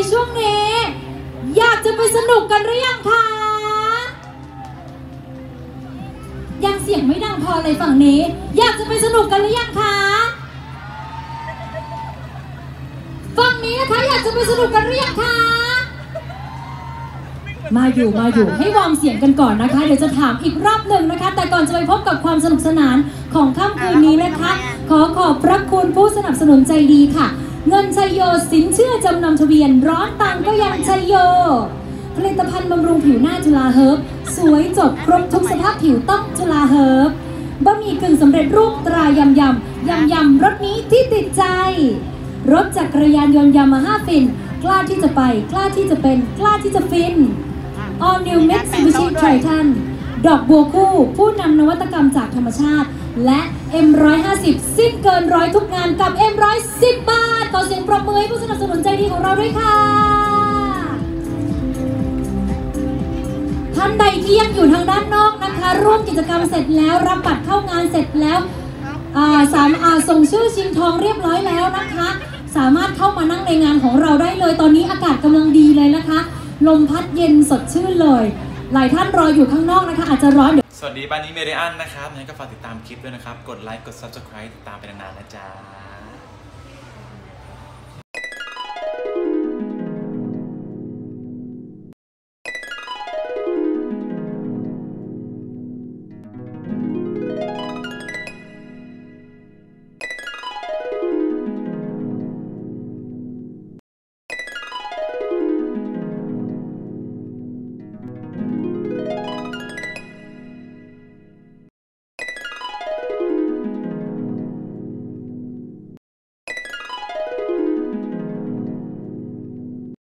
ช่วงนี้อยากจะไปสนุกกันหรือยังคะยังเสียงไม่ดังพอเลยฝั่งนี้อยากจะไปสนุกกันหรือยังคะฝั่งนี้นะคะอยากจะไปสนุกกันหรือยังคะมาอยู่ให้วอร์มเสียงกันก่อนนะคะเดี๋ยวจะถามอีกรอบหนึ่งนะคะแต่ก่อนจะไปพบกับความสนุกสนานของค่ำคืนนี้นะคะขอบพระคุณผู้สนับสนุนใจดีค่ะเงินชัยโยสินเชื่อจำนำทะเบียนร้อนตังก็ยังชัยโยผลิตภัณฑ์บำรุงผิวหน้าจุฬาเฮิร์บสวยจบครบทุกสภาพผิวต้องจุฬาเฮิร์บบะหมี่กึ่งสำเร็จรูปตรายำรสนี้ที่ติดใจรถจักรยานยนต์ยามาฮ่าฟินกล้าที่จะไปกล้าที่จะเป็นกล้าที่จะฟิน All New Mitsubishi Triton ดอกบัวคู่ผู้นำนวัตกรรมจากธรรมชาติและ M150 สิ้นเกินร้อยทุกงานกับ M110 บาทขอเสียงปรบมือให้ผู้สนับสนุนใจดีของเราด้วยค่ะท่านใดที่ยังอยู่ทางด้านนอกนะคะร่วมกิจกรรมเสร็จแล้วรับบัตรเข้างานเสร็จแล้วส่งชื่อชิงทองเรียบร้อยแล้วนะคะสามารถเข้ามานั่งในงานของเราได้เลยตอนนี้อากาศกำลังดีเลยนะคะลมพัดเย็นสดชื่นเลยหลายท่านรออยู่ข้างนอกนะคะอาจจะร้อนสวัสดีบ้านนี้เมเดียนนะครับงั้นก็ฝากติดตามคลิปด้วยนะครับกดไลค์กด Subscribe ติดตามไปนานๆนะจ๊ะ